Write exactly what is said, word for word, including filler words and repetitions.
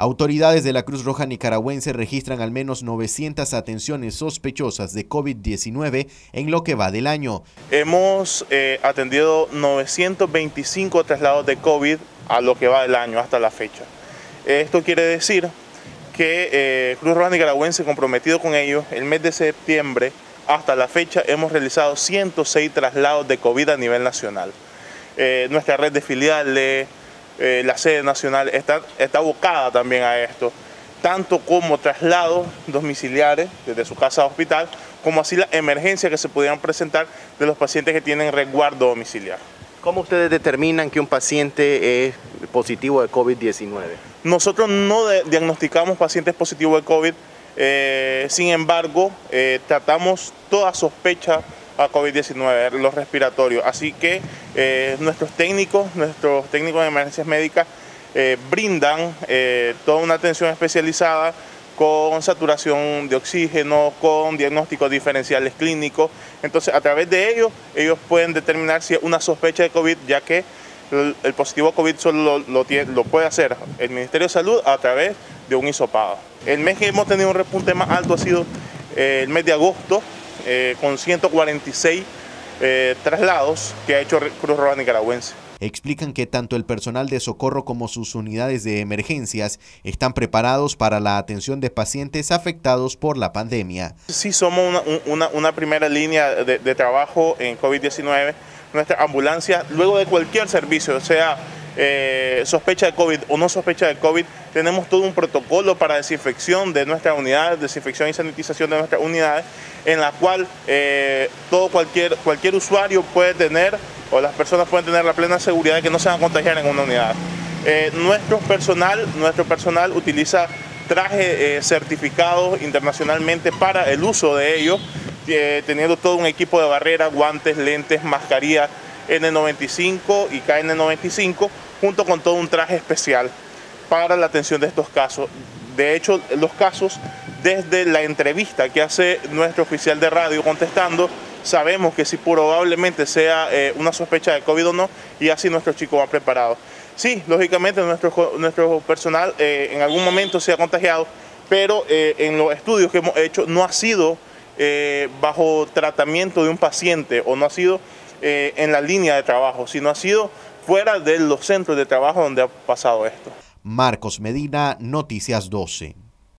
Autoridades de la Cruz Roja Nicaragüense registran al menos novecientas atenciones sospechosas de COVID diecinueve en lo que va del año. Hemos eh, atendido novecientos veinticinco traslados de COVID a lo que va del año hasta la fecha. Esto quiere decir que eh, Cruz Roja Nicaragüense, comprometido con ellos, el mes de septiembre hasta la fecha hemos realizado ciento seis traslados de COVID a nivel nacional. Eh, nuestra red de filiales, Eh, la sede nacional está, está abocada también a esto, tanto como traslados domiciliares desde su casa a hospital, como así la emergencia que se pudieran presentar de los pacientes que tienen resguardo domiciliar. ¿Cómo ustedes determinan que un paciente es positivo de COVID diecinueve? Nosotros no de, diagnosticamos pacientes positivos de COVID, eh, sin embargo, eh, tratamos toda sospecha a COVID diecinueve, los respiratorios. Así que eh, nuestros técnicos, nuestros técnicos de emergencias médicas eh, brindan eh, toda una atención especializada con saturación de oxígeno, con diagnósticos diferenciales clínicos. Entonces, a través de ellos, ellos pueden determinar si es una sospecha de COVID, ya que el, el positivo COVID solo lo, lo, tiene, lo puede hacer el Ministerio de Salud a través de un hisopado. El mes que hemos tenido un repunte más alto ha sido eh, el mes de agosto, Eh, con ciento cuarenta y seis eh, traslados que ha hecho Cruz Roja Nicaragüense. Explican que tanto el personal de socorro como sus unidades de emergencias están preparados para la atención de pacientes afectados por la pandemia. Sí, somos una, una, una primera línea de, de trabajo en COVID diecinueve. Nuestra ambulancia, luego de cualquier servicio, sea eh, sospecha de COVID o no sospecha de COVID, tenemos todo un protocolo para desinfección de nuestras unidades, desinfección y sanitización de nuestras unidades, en la cual eh, todo cualquier, cualquier usuario puede tener, o las personas pueden tener la plena seguridad de que no se van a contagiar en una unidad. Eh, nuestro personal, nuestro personal utiliza trajes eh, certificados internacionalmente para el uso de ellos, eh, teniendo todo un equipo de barrera, guantes, lentes, mascarilla N noventa y cinco y K N noventa y cinco, junto con todo un traje especial para la atención de estos casos. De hecho, los casos, desde la entrevista que hace nuestro oficial de radio contestando, sabemos que si probablemente sea eh, una sospecha de COVID o no, y así nuestros chicos van preparados. Sí, lógicamente nuestro, nuestro personal eh, en algún momento se ha contagiado, pero eh, en los estudios que hemos hecho no ha sido eh, bajo tratamiento de un paciente o no ha sido eh, en la línea de trabajo, sino ha sido fuera de los centros de trabajo donde ha pasado esto. Marcos Medina, Noticias doce.